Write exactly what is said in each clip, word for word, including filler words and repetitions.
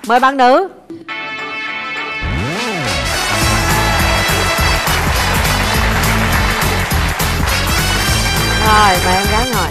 Mời bạn nữ. Rồi, mời em gái ngồi.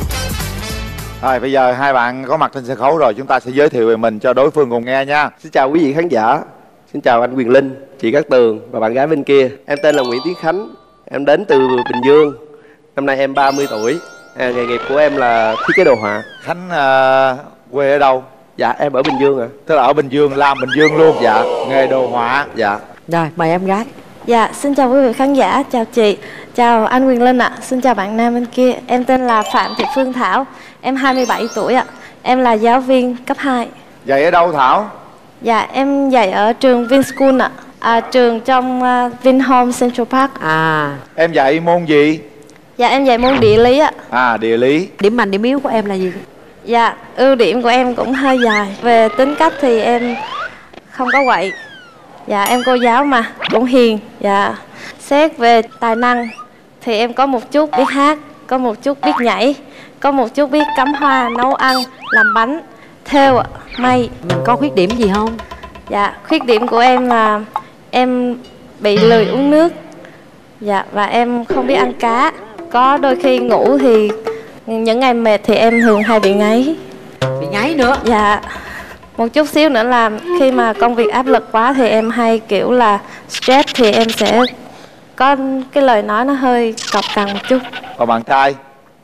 Rồi bây giờ hai bạn có mặt trên sân khấu rồi, chúng ta sẽ giới thiệu về mình cho đối phương cùng nghe nha. Xin chào quý vị khán giả. Xin chào anh Quyền Linh, chị Cát Tường và bạn gái bên kia. Em tên là Nguyễn Tiến Khánh. Em đến từ Bình Dương. Năm nay em ba mươi tuổi. À, nghề nghiệp của em là thiết kế đồ họa. Khánh uh, quê ở đâu? Dạ em ở Bình Dương ạ. À. Tức là ở Bình Dương, làm Bình Dương luôn. Dạ. Nghề đồ họa. Dạ. Rồi, mời em gái. Dạ, xin chào quý vị khán giả, chào chị, chào anh Quyền Linh ạ, à. Xin chào bạn nam bên kia. Em tên là Phạm Thị Phương Thảo, em hai mươi bảy tuổi ạ. À. Em là giáo viên cấp hai. Dạy ở đâu Thảo? Dạ, em dạy ở trường Vinschool ạ. À. À, trường trong uh, Vinhome Central Park. À. Em dạy môn gì? Dạ, em dạy môn địa lý ạ. À. À, địa lý. Điểm mạnh, điểm yếu của em là gì? Dạ, ưu điểm của em cũng hơi dài. Về tính cách thì em không có quậy. Dạ, em cô giáo mà, cũng hiền. Dạ, xét về tài năng thì em có một chút biết hát, có một chút biết nhảy, có một chút biết cắm hoa, nấu ăn, làm bánh, thêu ạ, may. Mình có khuyết điểm gì không? Dạ, khuyết điểm của em là em bị lười uống nước. Dạ, và em không biết ăn cá. Có đôi khi ngủ thì những ngày mệt thì em thường hay bị ngáy. Bị ngáy nữa? Dạ. Một chút xíu nữa là khi mà công việc áp lực quá thì em hay kiểu là stress thì em sẽ có cái lời nói nó hơi cọc cằn một chút. Còn bạn trai?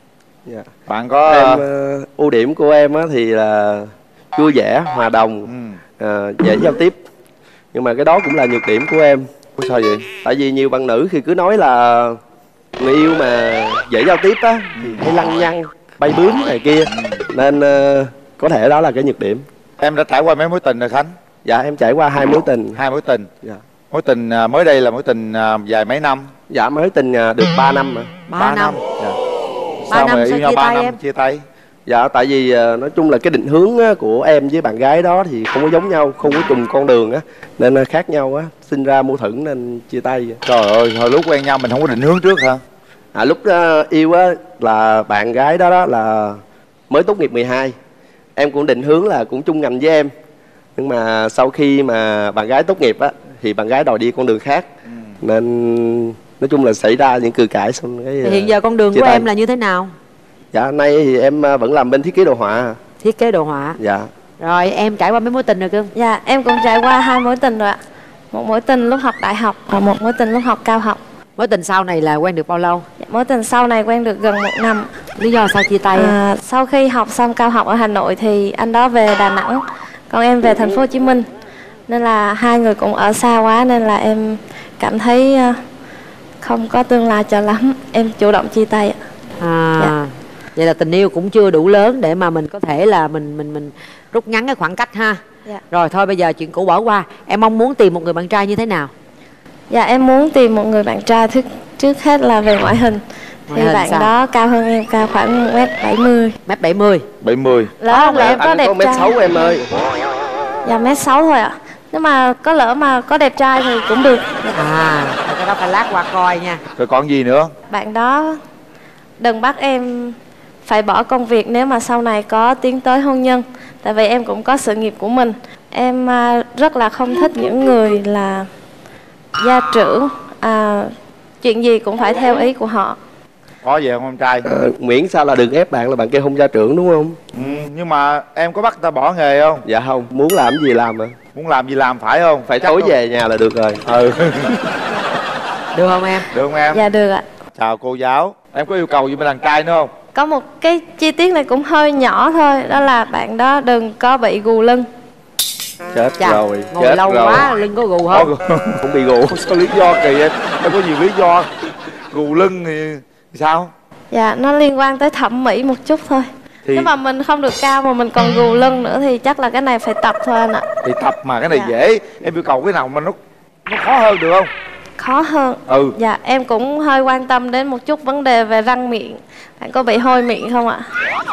Dạ. Bạn có... Em, uh, ưu điểm của em á, thì là vui vẻ, hòa đồng, ừ. uh, dễ giao tiếp. Nhưng mà cái đó cũng là nhược điểm của em. Sao vậy? Tại vì nhiều bạn nữ khi cứ nói là người yêu mà dễ giao tiếp á thì hay lăng nhăng, bay bướm này kia. Nên uh, có thể đó là cái nhược điểm. Em đã trải qua mấy mối tình rồi Khánh? Dạ em trải qua hai mối tình. Hai mối tình. Dạ. Mối tình mới đây là mối tình dài mấy năm? Dạ mới tình được ba năm mà. Ba năm. Dạ. ba Sao năm mà yêu nhau ba năm em? chia tay? Dạ tại vì nói chung là cái định hướng của em với bạn gái đó thì không có giống nhau, không có chung con đường á, nên khác nhau á, sinh ra mâu thuẫn nên chia tay. Trời ơi, hồi lúc quen nhau mình không có định hướng trước hả? À lúc uh, yêu á là bạn gái đó đó là mới tốt nghiệp mười hai. Em cũng định hướng là cũng chung ngành với em. Nhưng mà sau khi mà bạn gái tốt nghiệp á thì bạn gái đòi đi con đường khác. Ừ. Nên nói chung là xảy ra những cự cãi xong cái. Thì hiện giờ con đường của tay. Em là như thế nào? Dạ nay thì em vẫn làm bên thiết kế đồ họa. Thiết kế đồ họa. Dạ. Rồi em trải qua mấy mối tình rồi cưng? Dạ em cũng trải qua hai mối tình rồi ạ. Một mối tình lúc học đại học và một mối tình lúc học cao học. Mối tình sau này là quen được bao lâu? Dạ, mối tình sau này quen được gần một năm. Lý do sao chia tay? À, sau khi học xong cao học ở Hà Nội thì anh đó về Đà Nẵng, còn em về thành phố Hồ Chí Minh. Nên là hai người cũng ở xa quá nên là em cảm thấy không có tương lai cho lắm. Em chủ động chia tay ạ. À, dạ. Vậy là tình yêu cũng chưa đủ lớn để mà mình có thể là mình mình mình rút ngắn cái khoảng cách ha. Dạ. Rồi thôi bây giờ chuyện cũ bỏ qua. Em mong muốn tìm một người bạn trai như thế nào? Dạ em muốn tìm một người bạn trai trước, trước hết là về ngoại hình. Ngoại thì hình bạn sao? Đó cao hơn em, cao khoảng một mét bảy mươi. Mét bảy mươi. bảy mươi. Lỡ là em có đẹp có mét sáu em ơi. Dạ mét sáu thôi ạ. Nhưng mà có lỡ mà có đẹp trai thì cũng được. À, cái đó phải lát qua coi nha. Rồi còn gì nữa? Bạn đó đừng bắt em phải bỏ công việc nếu mà sau này có tiến tới hôn nhân. Tại vì em cũng có sự nghiệp của mình. Em rất là không thích những người là gia trưởng, à, chuyện gì cũng phải theo ý của họ. Có vậy không em trai? À, miễn sao là đừng ép bạn là bạn kêu không gia trưởng đúng không? Ừ, nhưng mà em có bắt ta bỏ nghề không? Dạ không, muốn làm gì làm mà. Muốn làm gì làm phải không? Phải tối về nhà là được rồi. Ừ. Được không em? Được không em? Dạ được ạ. Chào cô giáo. Em có yêu cầu gì bên đàn trai nữa không? Có một cái chi tiết này cũng hơi nhỏ thôi. Đó là bạn đó đừng có bị gù lưng. Chết Chà, rồi, ngồi chết lâu rồi. quá lưng có gù không? Không bị gù. Sao lý do kỳ em? Em có nhiều lý do. Gù lưng thì sao? Dạ nó liên quan tới thẩm mỹ một chút thôi. Thì... Nếu mà mình không được cao mà mình còn gù lưng nữa thì chắc là cái này phải tập thôi anh ạ. Thì tập mà cái này dạ. dễ. Em yêu cầu cái nào mà nó nó khó hơn được không? Khó hơn. Ừ. Dạ em cũng hơi quan tâm đến một chút vấn đề về răng miệng. Bạn có bị hôi miệng không ạ?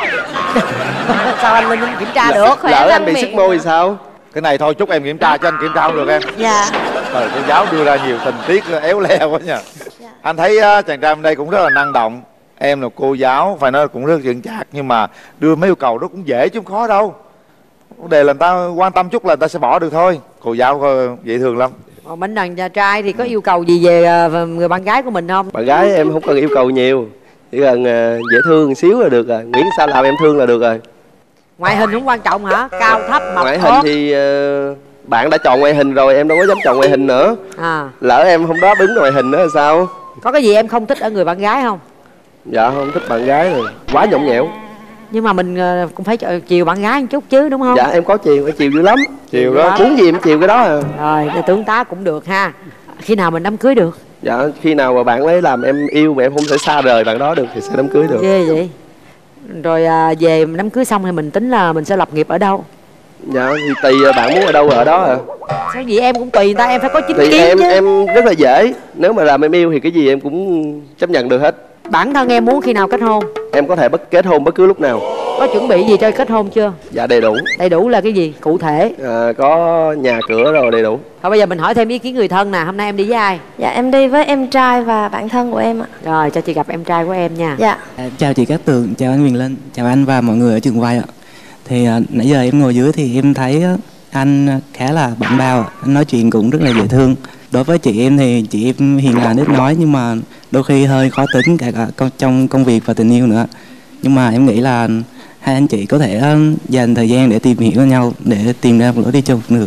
Sao anh Linh kiểm tra được? Khỏe lỡ anh bị sức môi thì sao? Cái này thôi chúc em kiểm tra cho anh kiểm tra không được em. Dạ. Rồi cô giáo đưa ra nhiều tình tiết éo le quá nha. Dạ. Anh thấy uh, chàng trai bên đây cũng rất là năng động. Em là cô giáo phải nói cũng rất chững chạc, nhưng mà đưa mấy yêu cầu đó cũng dễ chứ không khó đâu. Vấn đề là người ta quan tâm chút là người ta sẽ bỏ được thôi. Cô giáo dễ thương lắm. Còn bên đàn trai thì có yêu cầu gì về người bạn gái của mình không? Bạn gái em không cần yêu cầu nhiều, chỉ cần dễ thương một xíu là được rồi, miễn sao làm em thương là được rồi. Ngoại hình cũng quan trọng hả? Cao thấp mập ngoại hình ốm. thì uh, bạn đã chọn ngoại hình rồi, em đâu có dám chọn ngoại hình nữa. À. Lỡ em không đáp ứng ngoại hình nữa là sao? Có cái gì em không thích ở người bạn gái không? Dạ không thích bạn gái rồi, quá nhõng nhẽo. Nhưng mà mình uh, cũng phải chiều bạn gái một chút chứ đúng không? Dạ em có chiều, em chiều dữ lắm. Chiều đó. Muốn gì em chiều cái đó à. Rồi để tướng tá cũng được ha. Khi nào mình đám cưới được? Dạ khi nào mà bạn lấy làm em yêu mà em không thể xa rời bạn đó được thì sẽ đám cưới được. Ghê vậy. Rồi à, về đám cưới xong thì mình tính là mình sẽ lập nghiệp ở đâu? Dạ thì tùy bạn muốn ở đâu ở đó à. Sao vậy em cũng tùy người ta, em phải có chính Thì kiến em chứ. em rất là dễ, nếu mà làm em yêu thì cái gì em cũng chấp nhận được hết. Bản thân em muốn khi nào kết hôn? Em có thể bất kết hôn bất cứ lúc nào. Có chuẩn bị gì cho kết hôn chưa? Dạ đầy đủ. Đầy đủ là cái gì? Cụ thể. À, có nhà cửa rồi đầy đủ. Thôi bây giờ mình hỏi thêm ý kiến người thân nè. Hôm nay em đi với ai? Dạ em đi với em trai và bạn thân của em ạ. Rồi cho chị gặp em trai của em nha. Dạ. Chào chị Cát Tường, chào anh Quyền Linh, chào anh và mọi người ở trường quay ạ. Thì à, nãy giờ em ngồi dưới thì em thấy á, anh khá là bảnh bao, anh nói chuyện cũng rất là dễ thương. Đối với chị em thì chị em hiền lành ít nói, nhưng mà đôi khi hơi khó tính cả, cả trong công việc và tình yêu nữa. Nhưng mà em nghĩ là hai anh chị có thể dành thời gian để tìm hiểu nhau, để tìm ra một lối đi chung được.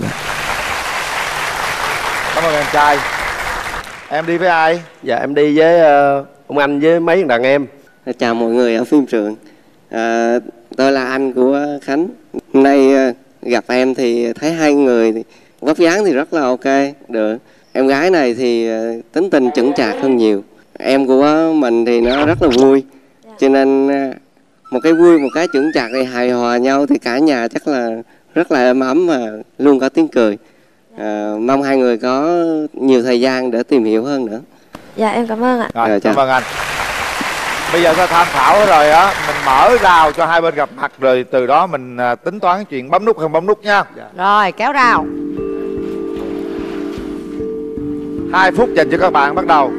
Cảm ơn em trai. Em đi với ai? Dạ em đi với uh, ông anh với mấy đàn em. Chào mọi người ở phim trường. à, Tôi là anh của Khánh. Hôm nay uh, gặp em thì thấy hai người thì vóc dáng thì rất là ok, được. Em gái này thì uh, tính tình chững chạc hơn nhiều. Em của mình thì nó rất là vui, cho nên uh, một cái vui, một cái chững chạc thì hài hòa nhau thì cả nhà chắc là rất là êm ấm và luôn có tiếng cười. à, Mong hai người có nhiều thời gian để tìm hiểu hơn nữa. Dạ em cảm ơn ạ. Rồi, Rồi, cảm chào. ơn anh. Bây giờ ta tham khảo rồi á, mình mở rào cho hai bên gặp mặt rồi từ đó mình à, tính toán chuyện bấm nút không bấm nút nha. Rồi kéo rào. Hai phút dành cho các bạn bắt đầu.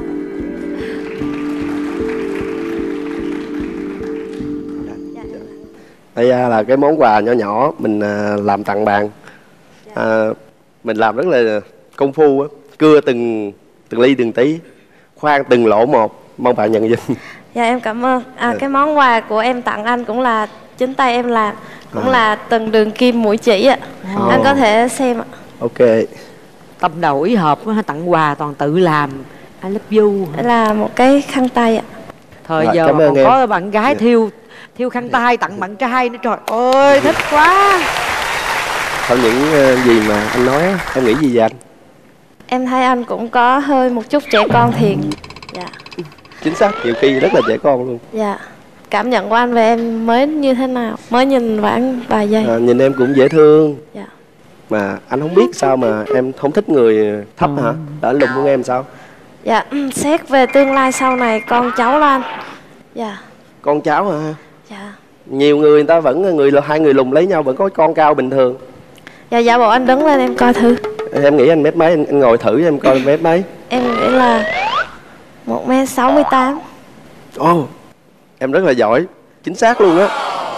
Đây là cái món quà nhỏ nhỏ mình làm tặng bạn. à, Mình làm rất là công phu á, cưa từng từng ly từng tí, khoan từng lỗ một, mong bạn nhận giùm. Dạ em cảm ơn. À, cái món quà của em tặng anh cũng là chính tay em làm, cũng à. là từng đường kim mũi chỉ ạ. à. Anh có thể xem ạ. Ok. Tâm đầu ý hợp tặng quà toàn tự làm. I love you. Đây là một cái khăn tay ạ. Thời Rồi, giờ cảm mà ơn còn em. có bạn gái thiêu thiêu khăn tay tặng bạn trai nữa, trời ơi thích quá. Sau những uh, gì mà anh nói em nghĩ gì về anh? Em thấy anh cũng có hơi một chút trẻ con thiệt. Dạ. Chính xác, nhiều khi rất là trẻ con luôn. Dạ. Cảm nhận của anh về em mới như thế nào? Mới nhìn khoảng vài giây. à, Nhìn em cũng dễ thương. Dạ. Mà anh không biết sao mà em không thích người thấp hả? Đã lùn của em sao? Dạ, xét về tương lai sau này con cháu đó anh. Dạ. Con cháu hả? Dạ. Nhiều người người ta vẫn người hai người lùn lấy nhau vẫn có con cao bình thường. Dạ, giả bộ anh đứng lên em coi thử. Em nghĩ anh mét mấy, anh, anh ngồi thử em coi mét mấy. Em nghĩ là một mét sáu mươi tám. Ồ, oh, em rất là giỏi, chính xác luôn á.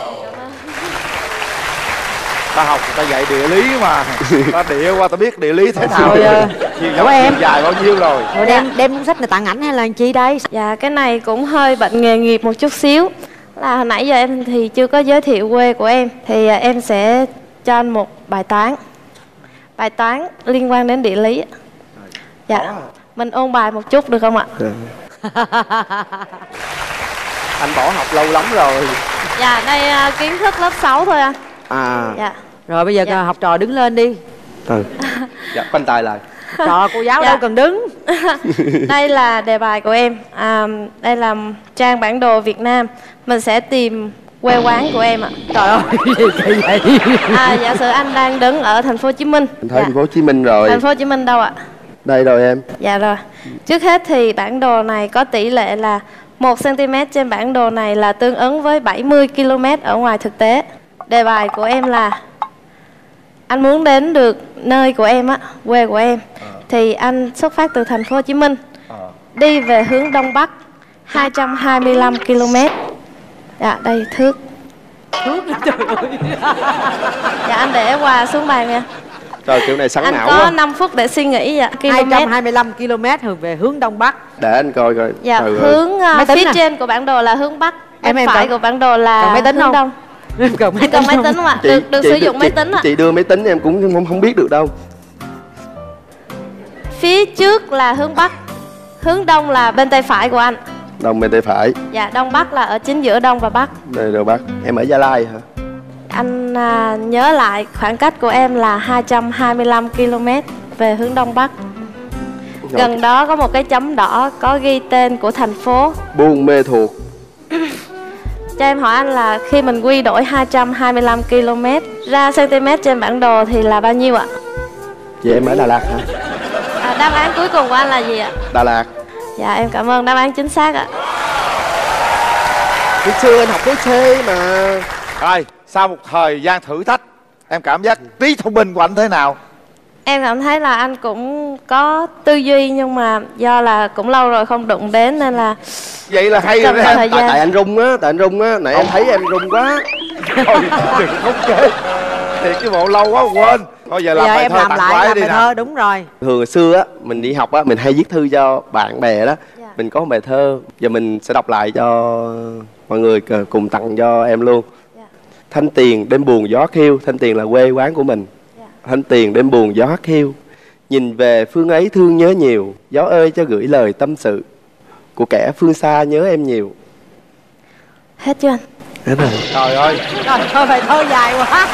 Ta học ta dạy địa lý mà, ta địa qua ta biết địa lý thế nào. Thôi, ờ, chiều của em. chiều dài bao nhiêu rồi. Rồi đem đem cuốn sách này tặng ảnh hay là chi đây? Dạ, cái này cũng hơi bệnh nghề nghiệp một chút xíu. Là hồi nãy giờ em thì chưa có giới thiệu quê của em. Thì em sẽ cho anh một bài toán. Bài toán liên quan đến địa lý. Dạ, mình ôn bài một chút được không ạ? Anh bỏ học lâu lắm rồi. Dạ, đây uh, kiến thức lớp sáu thôi anh. À. Dạ. Rồi bây giờ Dạ. học trò đứng lên đi. Ừ. Dạ, khoanh tay lại. Trò cô giáo Dạ. đâu cần đứng. Đây là đề bài của em. à, Đây là trang bản đồ Việt Nam. Mình sẽ tìm quê quán của em ạ. Trời ơi gì kỳ vậy. À, giả sử anh đang đứng ở thành phố Hồ Chí Minh. Anh thấy Dạ. thành phố Hồ Chí Minh rồi. Thành phố Hồ Chí Minh đâu ạ? Đây rồi em. Dạ rồi. Trước hết thì bản đồ này có tỷ lệ là một xăng-ti-mét trên bản đồ này là tương ứng với bảy mươi ki lô mét ở ngoài thực tế. Đề bài của em là anh muốn đến được nơi của em á, quê của em, thì anh xuất phát từ thành phố Hồ Chí Minh, đi về hướng đông bắc hai trăm hai mươi lăm ki lô mét. Dạ, đây thước. Thước trời ơi. Dạ. Dạ anh để quà xuống bàn nha. Trời kiểu này sắn Anh não có quá. năm phút để suy nghĩ dạ. hai trăm hai mươi lăm ki lô mét hướng về hướng đông bắc. Để anh coi coi. Dạ Trời ơi. hướng uh, phía à? trên của bản đồ là hướng bắc. Em em phải cần- của bản đồ là cần máy tính hướng không? đông. Em cần máy Anh cần tính máy không? tính không ạ? Chị- Được, được chị sử đưa- dụng máy chị- tính ạ. Chị đưa máy tính em cũng không, không biết được đâu. Phía trước là hướng bắc, hướng đông là bên tay phải của anh. Đông bên tay phải. Dạ đông bắc là ở chính giữa đông và bắc. Đây rồi bác. Em ở Gia Lai hả? Anh à, nhớ lại khoảng cách của em là hai trăm hai mươi lăm ki lô mét về hướng đông bắc. Gần đó có một cái chấm đỏ có ghi tên của thành phố. Buôn Mê Thuột. Cho em hỏi anh là khi mình quy đổi hai trăm hai mươi lăm ki lô mét ra cm trên bản đồ thì là bao nhiêu ạ? Vậy em ở Đà Lạt hả? À, đáp án cuối cùng của anh là gì ạ? Đà Lạt. Dạ em cảm ơn đáp án chính xác ạ. Hồi xưa anh học khối C mà. Rồi, sau một thời gian thử thách, em cảm giác trí thông minh của anh thế nào? Em cảm thấy là anh cũng có tư duy nhưng mà do là cũng lâu rồi không đụng đến nên là Vậy là hay cần rồi phải đấy thời em. Tại, tại gian. anh rung á, tại anh rung á. Nãy em thấy em rung quá. Thôi, đừng khống chế. Thiệt cái bộ lâu quá quên. Thôi giờ làm Giờ bài em thơ làm tặng lại quái làm đi bài nè. thơ, đúng rồi. Thường hồi xưa á, mình đi học á, mình hay viết thư cho bạn bè đó. Dạ. Mình có một bài thơ, giờ mình sẽ đọc lại cho mọi người cùng tặng cho em luôn. Dạ. Thanh Tiền đêm buồn gió khiêu. Thanh Tiền là quê quán của mình. Dạ. Thanh Tiền đêm buồn gió khiêu. Nhìn về phương ấy thương nhớ nhiều. Gió ơi cho gửi lời tâm sự. Của kẻ phương xa nhớ em nhiều. Hết chưa anh? Hết rồi. Trời ơi, Rồi thôi bài thơ dài quá.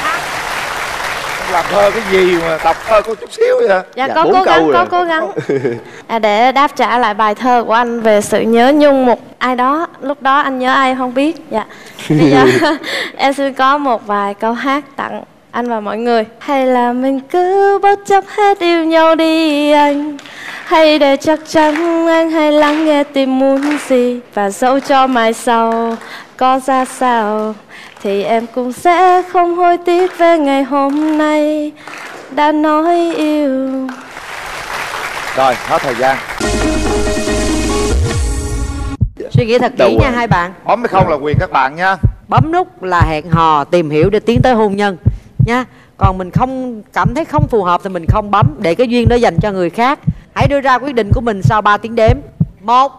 em làm thơ cái gì mà đọc thơ có chút xíu vậy hả? Dạ, Dạ, có bốn cố gắng, câu có rồi. cố gắng. À, để đáp trả lại bài thơ của anh về sự nhớ nhung một ai đó. Lúc đó anh nhớ ai không biết. Dạ. Bây giờ em xin có một vài câu hát tặng anh và mọi người. Hay là mình cứ bất chấp hết yêu nhau đi anh. Hay để chắc chắn anh hay lắng nghe tim muốn gì. Và dẫu cho mai sau có ra sao thì em cũng sẽ không hối tiếc về ngày hôm nay đã nói yêu. Rồi, hết thời gian. Suy nghĩ thật Đâu kỹ rồi? nha hai bạn. Bấm hay không là quyền các bạn nha. Bấm nút là hẹn hò tìm hiểu để tiến tới hôn nhân nha. Còn mình không cảm thấy không phù hợp thì mình không bấm, để cái duyên đó dành cho người khác. Hãy đưa ra quyết định của mình sau ba tiếng đếm. Một,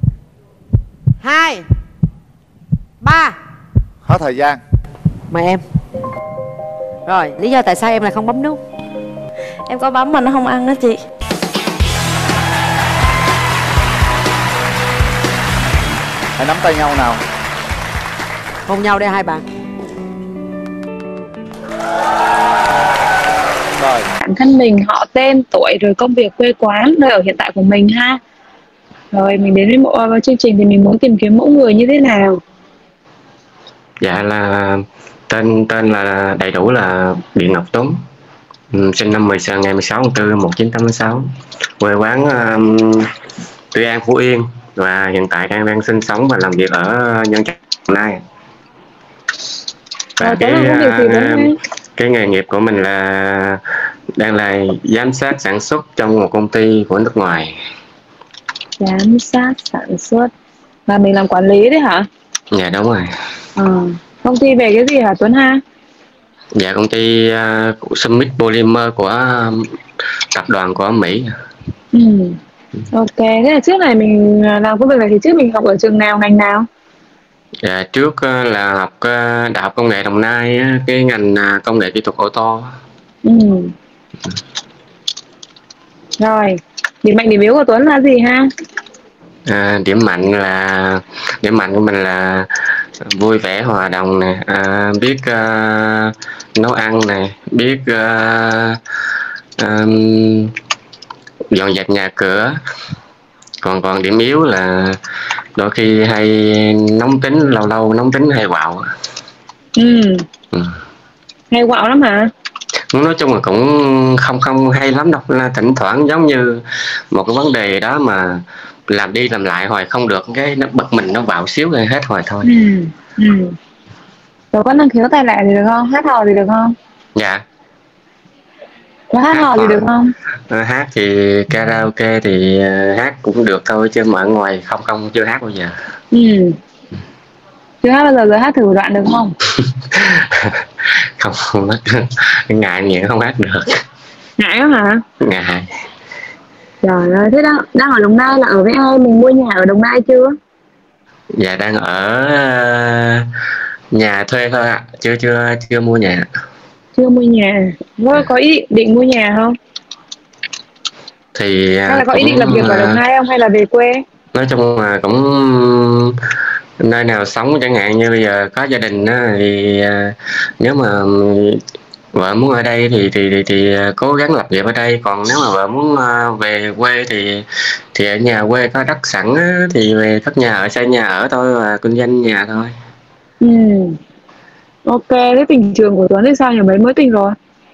hai, ba. Hết thời gian. Mời em. Rồi, lý do tại sao em lại không bấm nút? Em có bấm mà nó không ăn đó chị. Hãy nắm tay nhau nào. Hôn nhau đây hai bạn. Rồi, bản thân mình, họ, tên, tuổi, rồi công việc, quê quán, nơi ở hiện tại của mình ha. Rồi mình đến với mẫu với chương trình thì mình muốn tìm kiếm mẫu người như thế nào? Dạ là tên tên là đầy đủ là Biện Ngọc Tuấn. Ừ, sinh năm mười ngày mười sáu tháng tư một nghìn chín trăm tám mươi sáu. Quê quán um, Tuy An, Phú Yên và hiện tại đang đang sinh sống và làm việc ở Nhân Trạch, Đồng Nai. Và Rồi, cái đó là công việc gì đó uh, ha? cái nghề nghiệp của mình là đang là giám sát sản xuất trong một công ty của nước ngoài. Giám sát sản xuất. Và mình làm quản lý đấy hả? Dạ đúng rồi. Ờ. Công ty về cái gì hả Tuấn ha? Dạ công ty uh, của Summit Polymer của um, tập đoàn của Mỹ. Ừ. Ok, thế là trước này mình làm công việc này thì trước mình học ở trường nào, ngành nào? Dạ, trước uh, là học uh, Đại học Công nghệ Đồng Nai, uh, cái ngành uh, công nghệ kỹ thuật ô tô. Ừ. Rồi, điểm mạnh điểm yếu của Tuấn là gì ha? À, điểm mạnh là điểm mạnh của mình là vui vẻ, hòa đồng nè, à, biết uh, nấu ăn nè, biết uh, um, dọn dẹp nhà cửa. Còn còn điểm yếu là đôi khi hay nóng tính, lâu lâu nóng tính hay quạo. Ừ. Ừ. Hay quạo lắm hả? Nói chung là cũng không không hay lắm đâu, là thỉnh thoảng giống như một cái vấn đề đó mà làm đi làm lại hoài không được, cái nó bật mình, nó bạo xíu rồi hết hoài thôi. Ừ. Ừ. Rồi có năng khiếu tài lẻ gì được không? Hát hò gì được không? Dạ. Có hát hò gì được không? À, hát thì karaoke thì uh, hát cũng được thôi, chứ mà ở ngoài không không chưa hát bao giờ. Ừ. Chưa hát bao giờ, giờ hát thử đoạn được không? Không Không, không hát. Ngại miệng không hát được. Ngại đó hả? Ngại. Trời ơi, thế đó, đang ở Đồng Nai là ở với ai? Mình mua nhà ở Đồng Nai chưa? Dạ đang ở ờ, nhà thuê thôi ạ, chưa chưa chưa mua nhà. Chưa mua nhà. Có, có ý định mua nhà không? Thì Hay là có cũng ý định làm việc ở Đồng ờ, Nai không? Hay là về quê? nói chung là cũng nơi nào sống, chẳng hạn như bây giờ có gia đình á, thì ờ, nếu mà vợ muốn ở đây thì thì thì, thì cố gắng lập nghiệp ở đây, còn nếu mà vợ muốn ờ, về quê thì thì ở nhà quê có đất sẵn á, thì về cất nhà ở, xây nhà ở thôi và kinh doanh nhà thôi. Ừ. Ok, thế tình trường của Tuấn thì sao nhỉ? Mấy mối tình rồi?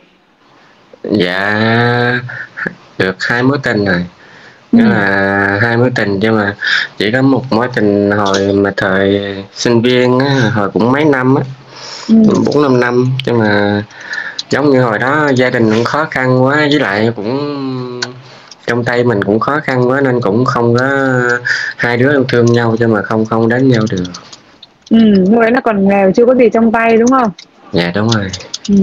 Dạ được hai mối tình rồi. Ừ. Đó là hai mối tình, nhưng mà chỉ có một mối tình hồi mà thời sinh viên á, hồi cũng mấy năm á, Ừ. bốn năm năm, nhưng mà giống như hồi đó gia đình cũng khó khăn quá, với lại cũng trong tay mình cũng khó khăn quá nên cũng không có, hai đứa yêu thương nhau nhưng mà không không đến nhau được. Ừ, lúc đấy là còn nghèo, chưa có gì trong tay đúng không? Dạ đúng rồi. Ừ.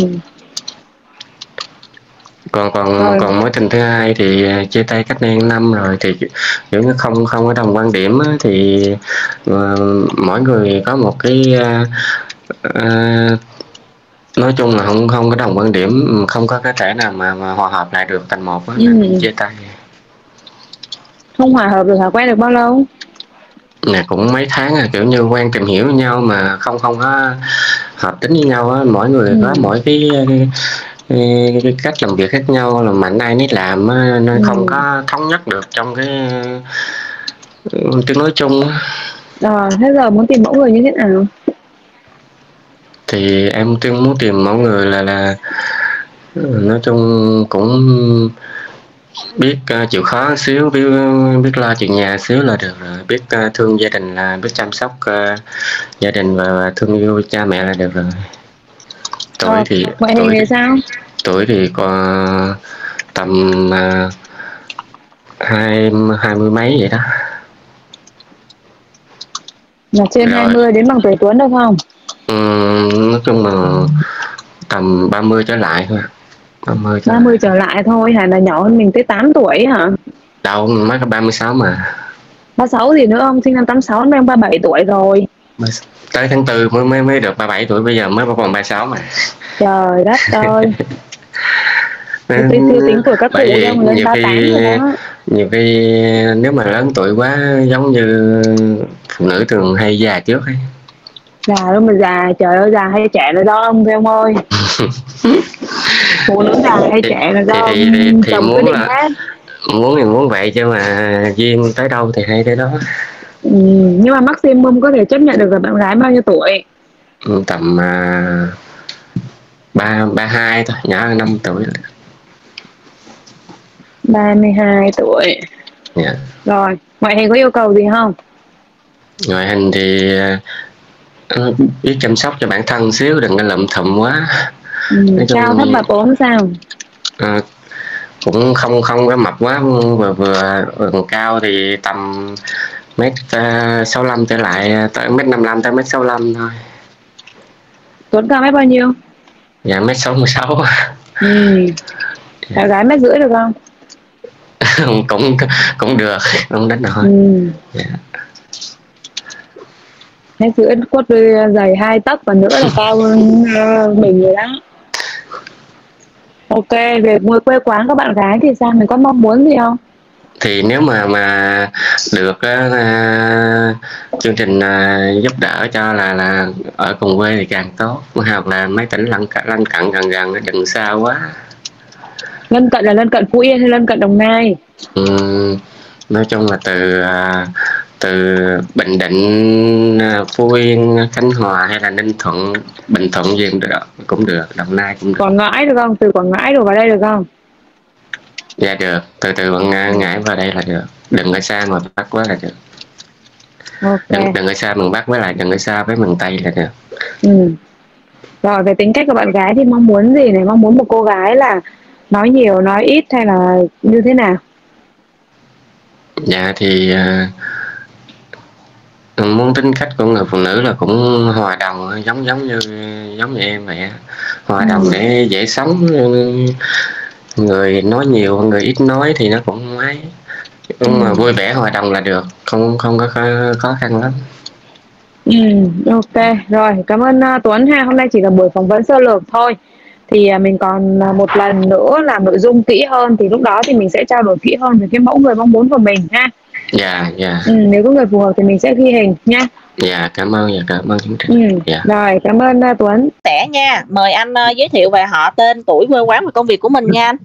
còn còn Rồi. còn mối tình thứ hai thì chia tay cách đây năm rồi, thì kiểu như không không có đồng quan điểm á, thì uh, mỗi người có một cái uh, uh, nói chung là không không có đồng quan điểm, không có cái thể nào mà, mà hòa hợp lại được thành một á, Ừ. nên chia tay. Không hòa hợp được hả? Quen được bao lâu? Nè cũng mấy tháng à, kiểu như quen tìm hiểu nhau mà không không có hợp tính với nhau á, mỗi người Ừ. có mỗi cái, cái, cái cách làm việc khác nhau, là mạnh ai nấy làm á, nên Ừ. không có thống nhất được trong cái uh, tiếng nói chung á. Rồi, thế giờ muốn tìm mẫu người như thế nào? Thì em tương muốn tìm mẫu người là là nói chung cũng biết uh, chịu khó xíu, biết biết lo chuyện nhà xíu là được rồi, biết uh, thương gia đình, là biết chăm sóc uh, gia đình và thương yêu cha mẹ là được rồi. Tuổi Ờ, thì ngoại hình tuổi thì sao? tuổi thì có tầm uh, hai hai mươi mấy vậy đó. Là trên Rồi. hai mươi đến bằng tuổi Tuấn được không? Uhm, nói chung là tầm ba mươi trở lại thôi. ba mươi trở ba mươi lại. trở lại thôi hả? Là nhỏ hơn mình tới tám tuổi hả? Đâu mới có ba mươi sáu mà. ba mươi sáu gì nữa không? Sinh năm tám sáu em ba mươi bảy tuổi rồi. Tới tháng tư mới mới mới được ba mươi bảy tuổi, bây giờ mới còn ba mươi sáu mà. Trời đất ơi. Tôi chưa tính tuổi các cụ đâu mà lên ba mươi tám rồi đó. Nhiều khi nếu mà lớn tuổi quá giống như phụ nữ thường hay già trước ấy. Già đâu mà già, trời ơi, già hay trẻ là do ông thôi ông ơi. Phụ nữ già hay trẻ là do thì, ông thì, thì, thì chồng quyết muốn định là hết. muốn thì muốn vậy, chứ mà duyên tới đâu thì hay tới đó. Ừ, nhưng mà maximum có thể chấp nhận được là bạn gái bao nhiêu tuổi? Tầm uh, ba ba hai thôi, nhỏ hơn năm tuổi. ba mươi hai tuổi. Yeah. Rồi, ngoại hình có yêu cầu gì không? Ngoại hình thì uh, biết chăm sóc cho bản thân xíu, đừng có lụm thụm quá. Ừ, cao thấp mập ốm sao? Uh, cũng không không có mập quá, vừa vừa, vừa cao thì tầm mét sáu lăm trở lại, tới mét năm lăm tới mét sáu lăm thôi. Tuấn cao mét bao nhiêu? Dạ mét sáu mươi sáu. Ừ. Bạn gái mét rưỡi được không? cũng cũng được, không đến nổi. Ừ. Yeah. Mét rưỡi cốt dày hai tấc và nữa là cao hơn uh, mình rồi đó. Ok, về quê quán các bạn gái thì sao? Mình có mong muốn gì không? Thì nếu mà mà được uh, chương trình uh, giúp đỡ cho là là ở cùng quê thì càng tốt, hoặc là mấy tỉnh lân cận lân cận gần gần, đừng xa quá. Lân cận là lân cận Phú Yên hay lân cận Đồng Nai? Ừ, nói chung là từ uh, từ Bình Định, Phú Yên, Khánh Hòa hay là Ninh Thuận, Bình Thuận gì cũng được, cũng được, Đồng Nai cũng được. Quảng Ngãi được không? Từ Quảng Ngãi đổ vào đây được không? Dạ được, từ từ Quảng Ngãi vào đây là được, đừng ở xa mà Bắc quá là được. Ok. Đừng, đừng ở xa miền Bắc, với lại đừng ở xa với miền Tây là được. Ừ. Rồi, về tính cách của bạn gái thì mong muốn gì này? Mong muốn một cô gái là nói nhiều, nói ít hay là như thế nào? Dạ thì uh, muốn tính cách của người phụ nữ là cũng hòa đồng, giống giống như giống như em vậy á. Hòa đồng Ừ. để dễ sống, người nói nhiều người ít nói thì nó cũng không ấy, nhưng mà Ừ. vui vẻ hòa đồng là được, không không có khó, khó khăn lắm. Ừ, ok, rồi, cảm ơn uh, Tuấn ha. Hôm nay chỉ là buổi phỏng vấn sơ lược thôi. Thì uh, mình còn uh, một lần nữa làm nội dung kỹ hơn, thì lúc đó thì mình sẽ trao đổi kỹ hơn về cái mẫu người mong muốn của mình ha. Dạ, dạ. Ừ, nếu có người phù hợp thì mình sẽ ghi hình nha. Dạ, cảm ơn, dạ, cảm ơn chương Ừ, trình. Dạ. rồi, cảm ơn uh, Tuấn. Tẻ nha, mời anh uh, giới thiệu về họ, tên, tuổi, quê quán và công việc của mình nha anh.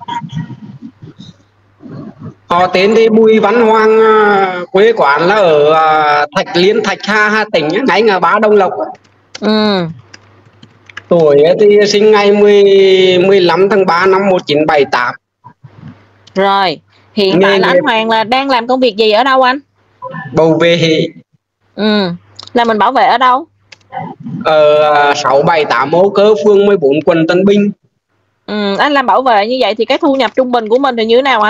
Họ tên thì Bùi Văn Hoàng, quê quán là ở Thạch Liên, Thạch Hà, Hà Tĩnh, ngay ngã ba Đông Lộc. Ừ. Tuổi thì sinh ngày mười lăm tháng ba năm một nghìn chín trăm bảy mươi tám. Rồi, hiện Nghề tại là nghiệp anh Hoàng là đang làm công việc gì ở đâu anh? bảo vệ hệ. Ừ, là mình bảo vệ ở đâu? Ở sáu bảy tám Âu Cơ, phường mười bốn, quận Tân Bình. Ừ, anh làm bảo vệ như vậy thì cái thu nhập trung bình của mình thì như thế nào anh?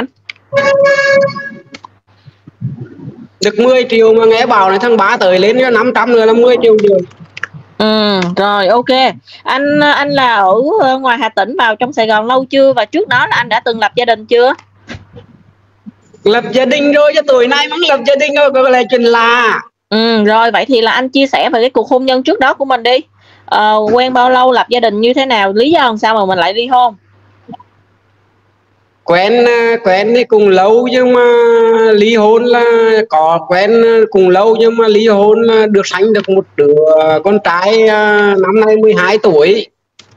Được mười triệu, mà nghe bảo này tháng ba tới lên cho năm trăm nữa là mười triệu rồi. Ừ, rồi ok. Anh anh là ở ngoài Hà Tĩnh vào trong Sài Gòn lâu chưa, và trước đó là anh đã từng lập gia đình chưa? Lập gia đình rồi, cho tuổi này vẫn lập gia đình rồi, có là chuyện là. Ừ, rồi vậy thì là anh chia sẻ về cái cuộc hôn nhân trước đó của mình đi. Ờ, quen bao lâu, lập gia đình như thế nào, lý do làm sao mà mình lại ly hôn? Quen quen thì cùng lâu, nhưng mà ly hôn là có quen cùng lâu, nhưng mà ly hôn là được sanh được một đứa con trai năm nay mười hai tuổi,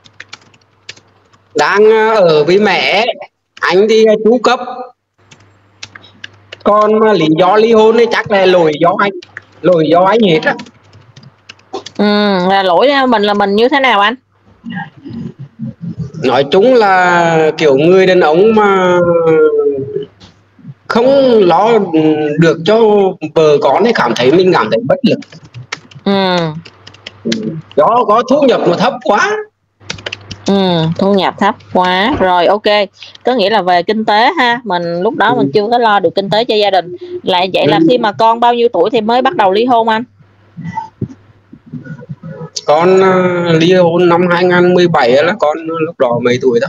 đang ở với mẹ. Anh thì chú cấp, còn mà lý do ly hôn thì chắc là lỗi do anh, lỗi do anh hết á. Ừ, là lỗi mình là mình như thế nào anh? Nói chung là kiểu người đàn ông mà không lo được cho vợ con thì cảm thấy mình cảm thấy bất lực. Ừ. Đó, có thu nhập mà thấp quá. Ừ, thu nhập thấp quá. Rồi ok, có nghĩa là về kinh tế ha, mình lúc đó mình chưa có lo được kinh tế cho gia đình. Lại vậy là khi mà con bao nhiêu tuổi thì mới bắt đầu ly hôn anh? Con uh, ly hôn năm hai không một bảy là con lúc đó mấy tuổi đó.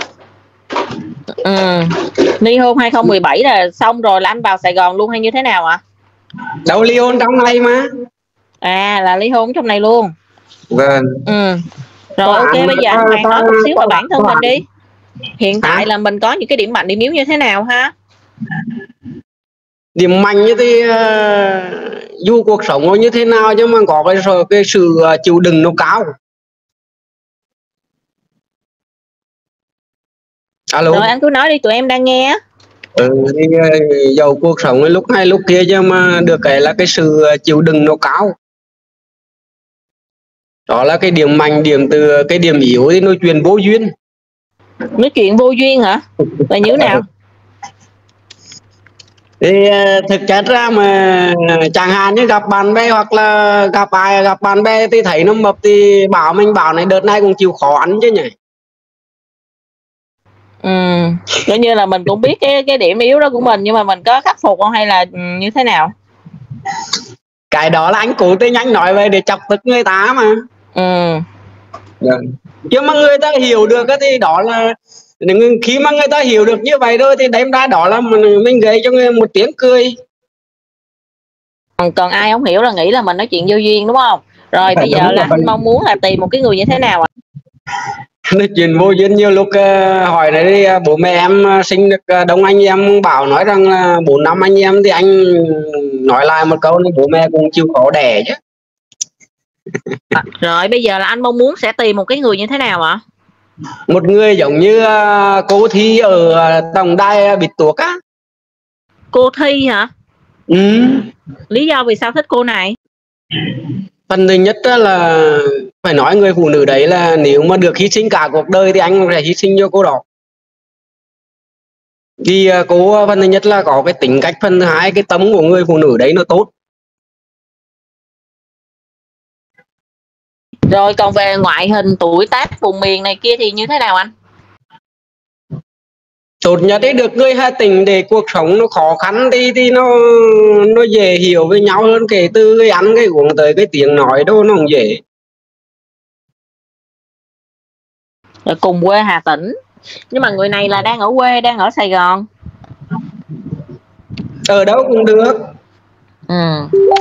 Ừ, ly hôn hai không một bảy là xong rồi là anh vào Sài Gòn luôn hay như thế nào ạ? Đâu, ly hôn trong này mà. À, là ly hôn trong này luôn. Vâng. Ừ. Rồi ok, bây giờ anh Hoàng nói một xíu về bản thân mình đi. Hiện tại là mình có những cái điểm mạnh điểm yếu như thế nào ha? Điểm mạnh thì uh, dù cuộc sống như thế nào nhưng mà có cái, cái sự uh, chịu đựng nó cao. Alo. Rồi anh cứ nói đi, tụi em đang nghe. Ừ, thì uh, dầu cuộc sống lúc này lúc kia, nhưng mà được cái là cái sự uh, chịu đựng nó cao. Đó là cái điểm mạnh. Điểm từ cái điểm yếu thì nói chuyện vô duyên. Nói chuyện vô duyên hả? Là như thế nào? Thì thực chất ra mà chẳng hạn như gặp bạn bè hoặc là gặp ai gặp bạn bè thì thấy nó mập thì bảo mình bảo này đợt này cũng chịu khó ăn chứ nhỉ. Ừ, coi như là mình cũng biết cái cái điểm yếu đó của mình, nhưng mà mình có khắc phục không hay là như thế nào? Cái đó là anh cố tình anh nói về để chọc tức người ta mà. Ừ. Yeah. Chứ mà người ta hiểu được thì đó là, khi mà người ta hiểu được như vậy rồi thì đem ra đó là mình, mình gây cho người một tiếng cười. Còn ai không hiểu là nghĩ là mình nói chuyện vô duyên đúng không? Rồi bây giờ là anh mong muốn là tìm một cái người như thế nào ạ? Nói chuyện vô duyên nhiều lúc uh, hỏi này đi, uh, bố mẹ em uh, sinh được uh, đông anh em, bảo nói rằng là bốn năm anh em thì anh nói lại một câu này, bố mẹ cũng chịu khó đẻ chứ. À, rồi bây giờ là anh mong muốn sẽ tìm một cái người như thế nào ạ? Một người giống như uh, cô Thi ở uh, tổng đài uh, Bịt Tuộc á. Cô Thi hả? Ừ. Lý do vì sao thích cô này? Phần thứ nhất là phải nói người phụ nữ đấy là nếu mà được hy sinh cả cuộc đời thì anh sẽ hy sinh cho cô đó. Vì uh, cô phần thứ nhất là có cái tính cách, phần thứ hai cái tấm của người phụ nữ đấy nó tốt. Rồi còn về ngoại hình, tuổi tác, vùng miền này kia thì như thế nào anh? tốt nhất ấy được người Hà Tĩnh để cuộc sống nó khó khăn thì thì nó nó dễ hiểu với nhau hơn, kể từ cái ăn cái uống tới cái tiếng nói đâu nó không dễ. Rồi cùng quê Hà Tĩnh, nhưng mà người này là đang ở quê, đang ở Sài Gòn. Ở đâu cũng được. Ừ.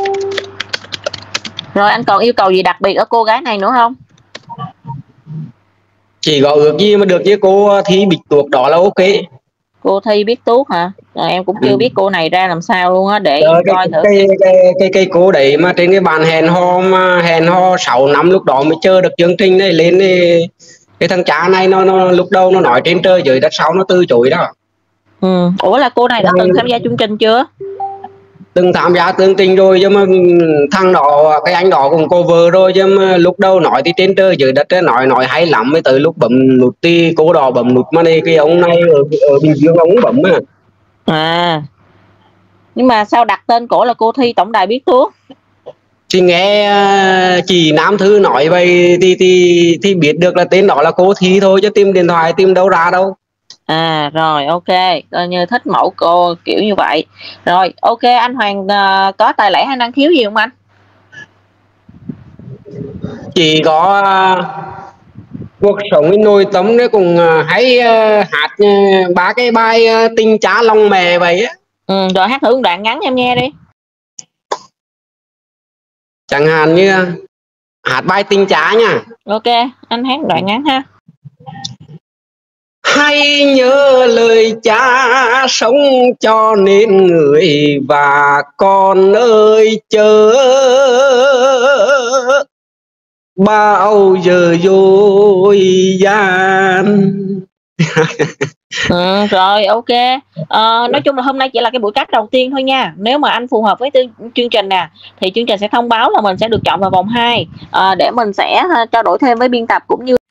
Rồi anh còn yêu cầu gì đặc biệt ở cô gái này nữa không? Chỉ có ước gì mà được với cô Thi Bích Tuộc đó là ok. Cô Thi biết tuốt hả? Rồi em cũng chưa Ừ. biết cô này ra làm sao luôn á, để Rồi, coi cái, thử. cái, cái, cái, cái cô đấy mà trên cái bàn hẹn hò mà hẹn hò sáu năm lúc đó mới chơi được chương trình này lên thì cái thằng cha này nó, nó lúc đầu nó nói trên trời dưới đất, sau nó từ chối đó. Ừ. Ủa là cô này đã từng tham gia chương trình chưa? Từng tham gia chương trình rồi, chứ mà thằng đó cái anh đó cũng cover rồi, chứ mà lúc đầu nói thì trên trời dưới đất nói nói hay lắm, mới tới lúc bấm nút thì cô đỏ bấm nút mà này cái ông này ở, ở Bình Dương ông bấm à. À, nhưng mà sao đặt tên cổ là cô Thi tổng đài biết tuốt? Thì nghe chị Nam Thư nói vậy thì thì thì biết được là tên đó là cô Thi thôi, chứ tìm điện thoại tìm đâu ra đâu. À rồi, ok, coi như thích mẫu cô kiểu như vậy. Rồi ok, anh Hoàng uh, có tài lẻ hay năng khiếu gì không anh? Chỉ có uh, cuộc sống nội tâm đấy, cũng uh, hay uh, hát uh, ba cái bài uh, tình cha lòng mẹ vậy á. Ừ, rồi hát thử một đoạn ngắn em nghe đi. Chẳng hạn như uh, hát bài tình cha nha. Ok, anh hát một đoạn ngắn ha. Hãy nhớ lời cha sống cho nên người và con ơi chớ bao giờ dối gian. Ừ, rồi ok. Ờ, nói chung là hôm nay chỉ là cái buổi cắt đầu tiên thôi nha. Nếu mà anh phù hợp với chương trình nè thì chương trình sẽ thông báo là mình sẽ được chọn vào vòng hai, à, để mình sẽ trao đổi thêm với biên tập cũng như